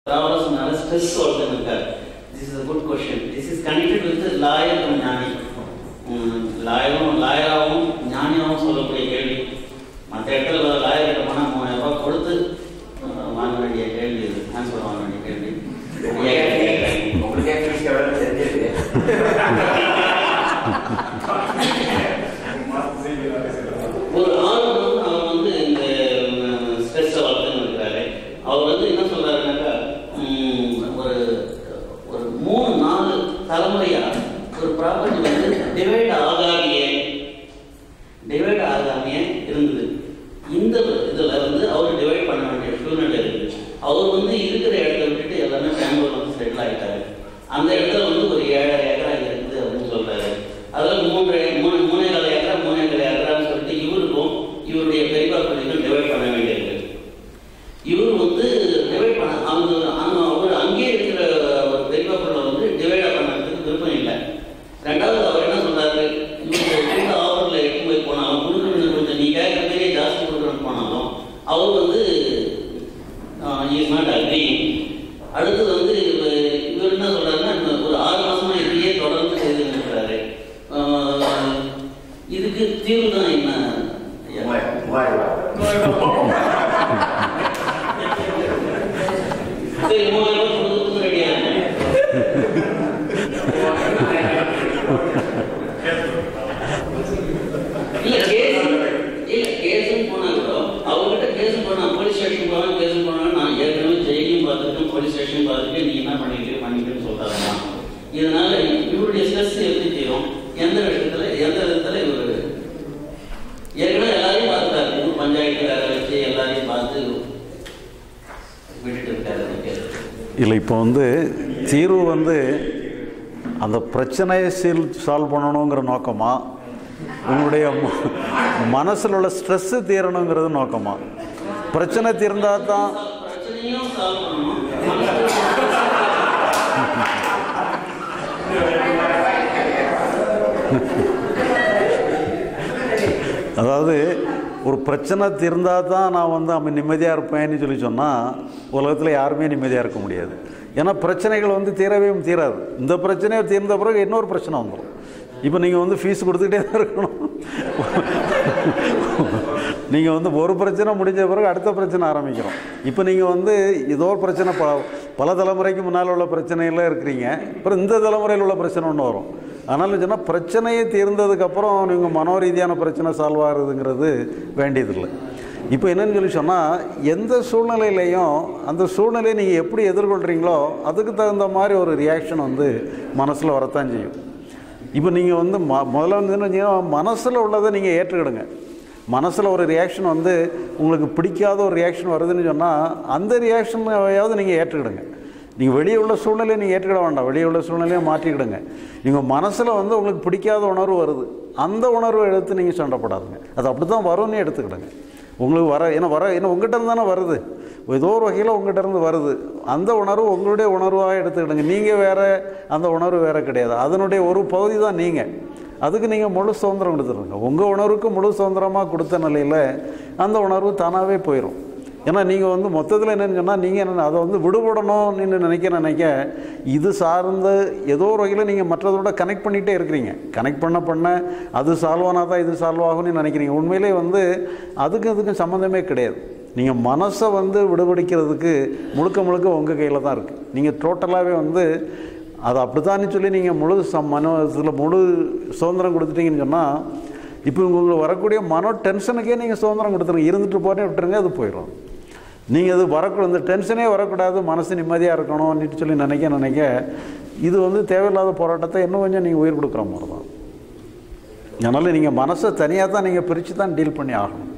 Stress this is a good question. This is connected with the lawyer and Jnani. Lawyer Jnani சொல்லக்கூடிய கேள்வி. மற்ற இடத்துல lawyer கிட்ட போனால் 3000 ரூபாய் கொடுத்து வாங்க வேண்டிய கேள்வி, ஆன்சர் வாங்க வேண்டிய கேள்வி. ஒரு ஆள் அவர் வந்து இந்த ஸ்ட்ரெஸ்ஸை வளர்த்துன்னு இருக்கிறாரு. அவர் வந்து என்ன சொல்றாருனாக்கா, ஒரு 3-4 தலைமுறையா ஒரு ப்ராப்பர்ட்டி வந்து டிவைட் ஆகாமையே இருந்தது. இந்த இதில் வந்து அவர் டிவைட் பண்ண வேண்டிய சூழ்நிலை இருக்குது. அவர் வந்து இருக்கிற இடத்த விட்டுட்டு எல்லாமே பெங்களூர் வந்து செட்டில் ஆகிட்டாரு. அந்த இடத்துல வந்து ஒரு 7.5 ஏக்கரா இருக்குது அப்படின்னு சொல்றாரு. அதில் 3.5 ஏக்கரான்னு சொல்லிட்டு இவருக்கும் இவருடைய பெரியப்பா பிள்ளைக்கும் டிவைட் பண்ண வேண்டியிருக்கு. இவர் வந்து டிவைட் பண்ண அவர் அங்கேயே இருக்கிற ஒரு பெரியப்பா பிள்ளை வந்து டிவைட் பண்ணுறதுக்கு விருப்பம் இல்லை. ரெண்டாவது அவர் என்ன சொல்றாரு, இவங்க ஆஃபரில் எடுத்து போய் போனாலும் கொடுக்குறது கொஞ்சம் நீ கேட்குற மாதிரியே ஜாஸ்தி கொடுக்குறன்னு போனாலும் அவர் வந்து இஸ் நாட் அக்ரி. அடுத்தது வந்து இவர் என்ன சொல்றாருன்னா, ஒரு 6 மாசமா இதையே தொடர்ந்து செய்து இருக்கிறாரு. இதுக்கு தீர்வு தான் என்ன? சரி, 3000 ரூபாய் கொடுத்து ரெடியா கேஸும் போனா கூட அவங்ககிட்ட கேஸும் போனா போலீஸ் ஸ்டேஷன் போனா கேஸும் போனா நான் ஏற்கனவே ஜெயிலையும் பார்த்துருக்கேன், போலீஸ் ஸ்டேஷன் பார்த்துட்டு நீ என்ன பண்ணிட்டுன்னு சொல்றாருன்னா, இதனால இவருடைய ஸ்ட்ரெஸ் எப்படி தீரும்? எந்த விதத்துல இவர் ஏற்கனவே எல்லாரையும் பார்த்துட்டாரு, பஞ்சாயத்து வேலை வச்சு எல்லாரையும் பார்த்து விட்டுட்டு இருக்காரு. இல்லை, இப்போ வந்து தீர்வு வந்து அந்த பிரச்சனையை சால்வ் பண்ணணுங்கிற நோக்கமா, உங்களுடைய மனசில் உள்ள ஸ்ட்ரெஸ்ஸு தீரணுங்கிறது நோக்கமா? பிரச்சனை தீர்ந்தால் தான் அதாவது ஒரு பிரச்சனை தீர்ந்தால் தான் நான் வந்து அவன் நிம்மதியாக இருப்பேன்னு சொல்லி சொன்னால் உலகத்தில் யாருமே நிம்மதியாக இருக்க முடியாது. ஏன்னா பிரச்சனைகள் வந்து தீரவே தீராது. இந்த பிரச்சனையை தீர்ந்த பிறகு இன்னொரு பிரச்சனை வந்துடும். இப்போ நீங்கள் வந்து ஃபீஸ் கொடுத்துக்கிட்டே தான் இருக்கணும். நீங்கள் வந்து ஒரு பிரச்சனை முடிஞ்ச பிறகு அடுத்த பிரச்சனை ஆரம்பிக்கிறோம். இப்போ நீங்கள் வந்து ஏதோ ஒரு பிரச்சனை பல தலைமுறைக்கு முன்னால் உள்ள பிரச்சனையில் இருக்கிறீங்க, அப்புறம் இந்த தலைமுறையில் உள்ள பிரச்சனை ஒன்று வரும். அதனால சொன்னால் பிரச்சனையே தீர்ந்ததுக்கப்புறம் நீங்கள் மனோரீதியான பிரச்சனை சால்வ் ஆகுறதுங்கிறது வேண்டியதில்லை. இப்போ என்னென்னு சொல்லி சொன்னால், எந்த சூழ்நிலையிலையும் அந்த சூழ்நிலையை நீங்கள் எப்படி எதிர்கொள்கிறீங்களோ அதுக்கு தகுந்த மாதிரி ஒரு ரியாக்ஷன் வந்து மனசில் வரத்தான் செய்யும். இப்போ நீங்கள் வந்து முதல்ல வந்து மனசில் உள்ளதை நீங்கள் ஏற்றுக்கிடுங்க. மனசில் ஒரு ரியாக்ஷன் வந்து உங்களுக்கு பிடிக்காத ஒரு ரியாக்ஷன் வருதுன்னு சொன்னால் அந்த ரியாக்ஷனையாவது நீங்கள் ஏற்றுக்கிடுங்க. நீங்கள் வெளியே உள்ள சூழ்நிலையை நீங்கள் ஏற்றுக்கிட வேண்டாம், வெளியே உள்ள சூழ்நிலையை மாற்றிக்கிடுங்க. நீங்கள் மனசில் வந்து உங்களுக்கு பிடிக்காத உணர்வு வருது, அந்த உணர்வை எடுத்து நீங்கள் சண்டைப்படாதுங்க. அது அப்படி தான் வரும்னு எடுத்துக்கிடுங்க. உங்களுக்கு ஏன்னா உங்கள்கிட்ட இருந்து தானே வருது, ஏதோ ஒரு வகையில் உங்கள்கிட்ட இருந்து வருது. அந்த உணர்வு உங்களுடைய உணர்வாக எடுத்துக்கிடுங்க. நீங்கள் வேறு, அந்த உணர்வு வேறு கிடையாது. அதனுடைய ஒரு பகுதி தான் நீங்கள். அதுக்கு நீங்கள் முழு சுதந்திரம் கொடுத்துருங்க. உங்கள் உணர்வுக்கு முழு சுதந்திரமாக கொடுத்த நிலையில் அந்த உணர்வு தானாகவே போயிடும். ஏன்னா நீங்கள் வந்து மொத்தத்தில் என்னென்னு சொன்னால், நீங்கள் என்ன அதை வந்து விடுபடணும்னு நினைக்க இது சார்ந்து ஏதோ ஒரு வகையில் நீங்கள் மற்றதோட கனெக்ட் பண்ணிகிட்டே இருக்கிறீங்க. கனெக்ட் பண்ண அது சால்வ் ஆனால் தான் இது சால்வ் ஆகும்னு நினைக்கிறீங்க. உண்மையிலே வந்து அதுக்கும் சம்மந்தமே கிடையாது. நீங்கள் மனசை வந்து விடுபடிக்கிறதுக்கு முழுக்க உங்கள் கையில் தான் இருக்குது. நீங்கள் டோட்டலாகவே வந்து அது அப்படித்தான்னு சொல்லி நீங்கள் மனசில் முழு சுதந்திரம் கொடுத்துட்டீங்கன்னு சொன்னால், இப்போ உங்களுக்கு வரக்கூடிய மன டென்ஷனுக்கே நீங்கள் சுதந்திரம் கொடுத்துருங்க. இருந்துட்டு போகிறேன் விட்டுருங்க, அது போயிடும். நீங்கள் அது இந்த டென்ஷனே வரக்கூடாது, மனசு நிம்மதியாக இருக்கணும்னு சொல்லி நினைக்க இது வந்து தேவையில்லாத போராட்டத்தை இன்னும் கொஞ்சம் நீங்கள் உயிர் கொடுக்குற மாதிரி தான். அதனால் நீங்கள் மனசை தனியாக தான் நீங்கள் பிரித்து தான் டீல் பண்ணி ஆகணும்.